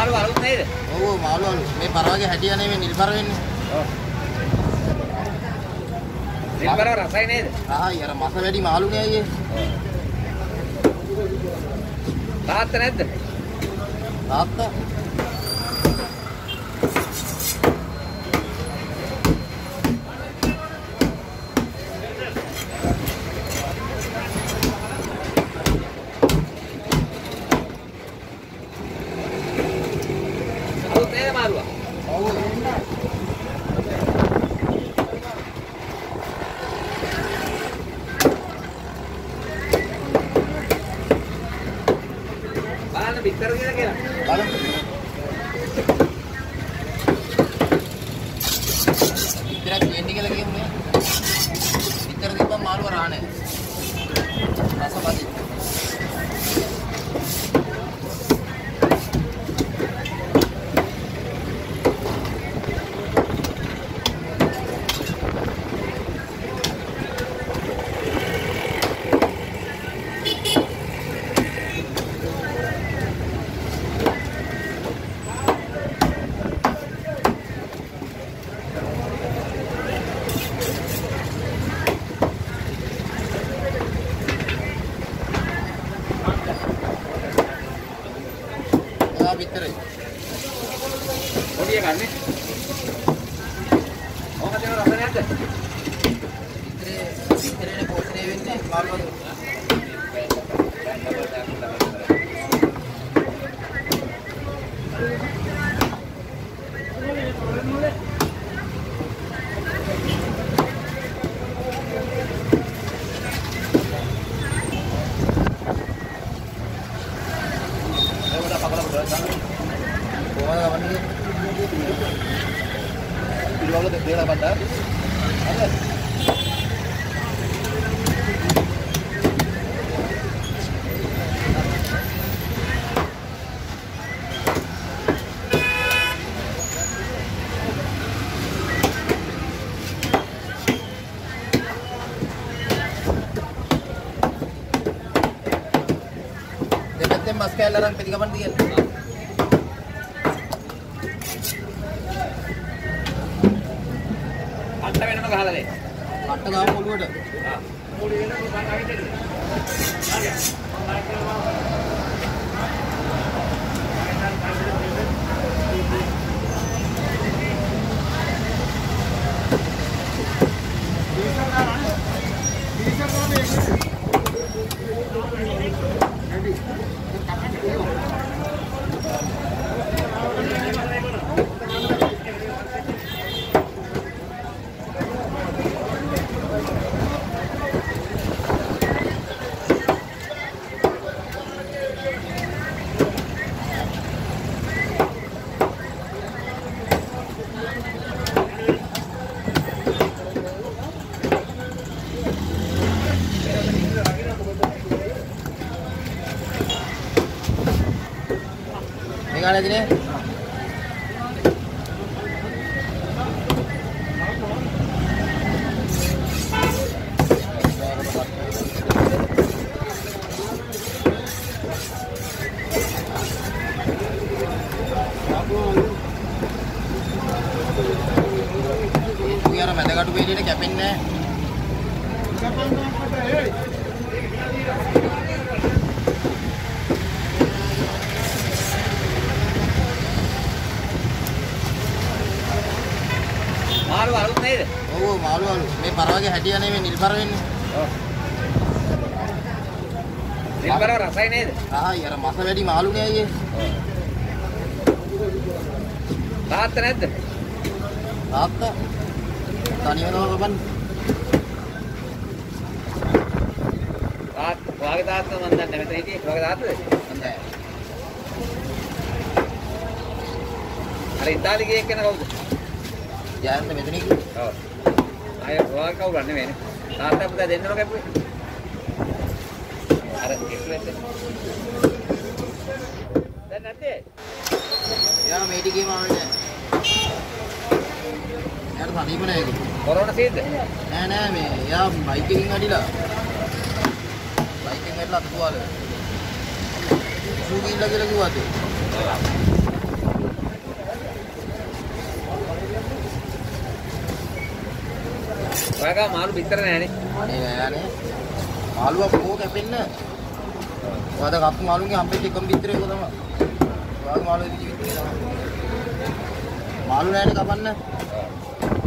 මාළු අලුත් නේද? ඔව් මාළු අලුත්. මේ පරවගේ හැටිය නෙමෙයි නිල් පර වෙන්නේ. ඔව්. නිල් පර රසයි නේද? ආයි අර මස වැඩි මාළුනේ අයියේ. තාත්තා නැද්ද? තාත්තා බිත්තර කියලා කියලා. බලන්න. බිත්තරක් කියන්නේ කියලා කියමු නේ. බිත්තර තිබ්බම මාළුව රානේ. රසපති. බිත්තරයි. පොඩිය ගන්න. ඕක දෙන රස නැද්ද? බිත්තරේ පොස්නේ වෙන්නේ මාළුවද? Pilih dia lah pada. Ada. Dekat mas kayak larang P3 dia. අට්ට වෙනම ගහලා දෙන්න. අට්ට ගාම ඔළුවට. ආ. පොඩි වෙනම මම ආවිත් දෙන්න. Tinggal aja nih. Biar ada kado beli deh capin nih. මාළු අලුත් නේද? ඔව් මාළු අලුත්. මේ පරවගේ හැටිය නෙමෙයි නිල් පර වෙන්නේ. ඔව්. නිල් පර රසයි නේද? ආයි අර මස වැඩි මාළුනේ අයියේ. තාත්තා නැද්ද? තාත්තා තනියම බලන්න. ඔයාගේ තාත්තා මන් දන්නේ මෙතන හිටියේ. ඔයාගේ තාත්තද? හොඳයි. අර ඉතාලි ගියේ කෙනා කවුද? ජයන්ත මෙතන ඉන්නේ. ඔව්. අය ඔයාගේ කවුරුත් නෙවෙයිනේ. තාත්තා පුතා දෙන්නම කැපුවේ. අර එක්ලෙත්. දැන් නැත්තේ? යා මේ ටිකේම ආවෙන්නේ. යාට සනීප නෑ ඒක. කොරෝනා සීද්ද? නෑ නෑ මේ යා බයික් එකකින් අඩිලා. බයික් එකෙන් වැටලා අතුවාල. සූ ගිහිල්ලා කියලා කිව්වද? ඔයගා මාළු පිටර නෑනේ. අනේ නෑනේ. මාළුවා බොහෝ කැපෙන්න. ඔයාද කප්පු මාළුන්ගේ හම්බෙච්ච එකම පිටරේ ඒක තමයි. ඔයාගේ මාළුවේ විදිහ විතරේ තමයි. මාළු නෑනේ කපන්න.